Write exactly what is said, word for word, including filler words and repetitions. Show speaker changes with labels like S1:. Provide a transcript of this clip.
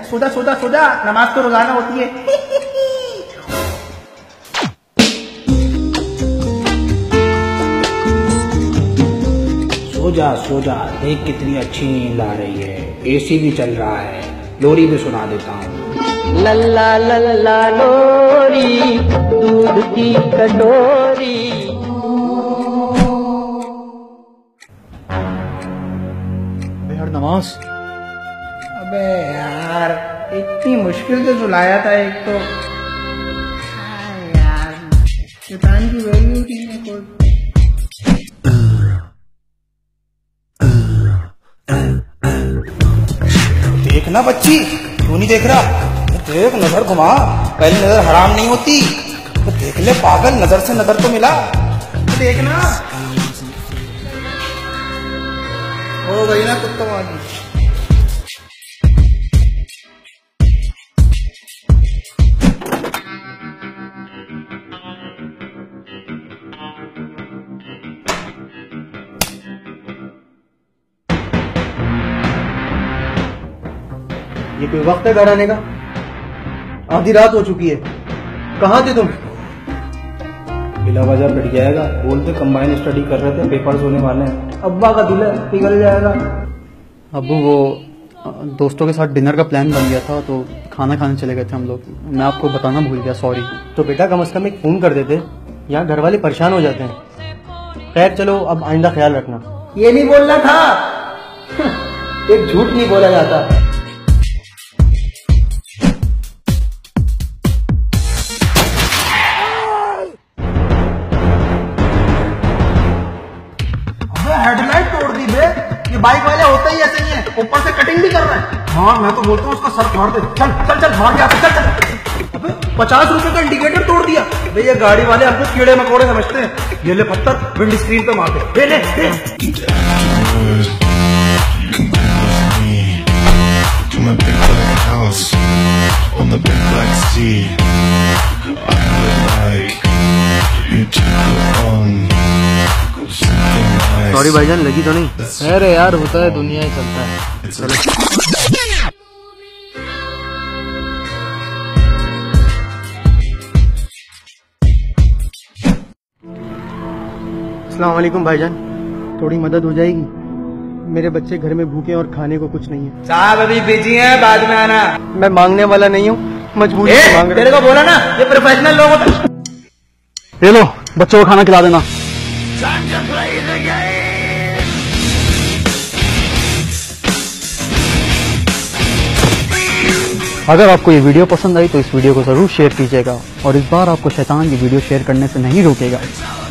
S1: सो जा सो जा सो जा, नमाज तो रोजाना होती है। सो जा सो जा, देख कितनी अच्छी नींद आ रही है, एसी भी चल रहा है, लोरी भी सुना देता हूँ।
S2: लल्ला लल्ला लोरी दूध की कटोरी।
S3: यार नमाज।
S1: अबे यार इतनी मुश्किल से सुलाया था एक तो। हाँ यार शैतान की वैल्यू थी ना कोई। देखना बच्ची, क्यों नहीं देख रहा? देख, नजर घुमा, पहले नजर हराम नहीं होती तो देख ले पागल, नजर से नजर तो मिला, देखना। हो गई ना कुत्तों वाली।
S3: ये कोई वक्त है घर आने का? आधी रात हो चुकी है, कहाँ थे तुम?
S1: बिला वजह पिट जाएगा, बोलते कंबाइन स्टडी कर रहे थे, पेपर्स होने वाले हैं, अब्बा का दिल है पिघल जाएगा।
S3: अबू वो दोस्तों के साथ डिनर का प्लान बन गया था तो खाना खाने चले गए थे हम लोग, मैं आपको बताना भूल गया, सॉरी। तो बेटा कम से कम एक फोन कर देते, यहाँ घर वाले परेशान हो जाते हैं। खैर चलो, अब आइंदा ख्याल रखना।
S1: ये नहीं बोलना था।
S3: एक झूठ नहीं बोला जाता।
S1: हेडलाइट तोड़ दी बे, ये बाइक वाले होता ही ऐसे ही है, ऊपर से कटिंग भी कर रहा है। हाँ मैं तो बोलता हूँ उसका सर फाड़ दे। चल चल चल भाग यहाँ से, चल चल। अबे पचास रुपए का इंडिकेटर तोड़ दिया। भाई ये गाड़ी वाले हमको कीड़े मकोड़े समझते हैं। ये ले पत्थर विंड स्क्रीन पे मार दे। ले ले
S3: सॉरी भाईजान, लगी तो नहीं?
S4: अरे यार होता है, दुनिया ही चलता है। चलो।
S3: अस्सलाम वालेकुम भाईजान, थोड़ी मदद हो जाएगी? मेरे बच्चे घर में भूखे और खाने को कुछ नहीं है।
S1: साहब अभी बिजी हैं, बाद में आना।
S3: मैं मांगने वाला नहीं हूँ, मजबूरी से मांग रहा हूं।
S1: तेरे को बोला ना, ये प्रोफेशनल लोग होते हैं।
S3: ले लो, बच्चों को खाना खिला देना। अगर आपको ये वीडियो पसंद आई तो इस वीडियो को जरूर शेयर कीजिएगा और इस बार आपको शैतान ये वीडियो शेयर करने से नहीं रोकेगा।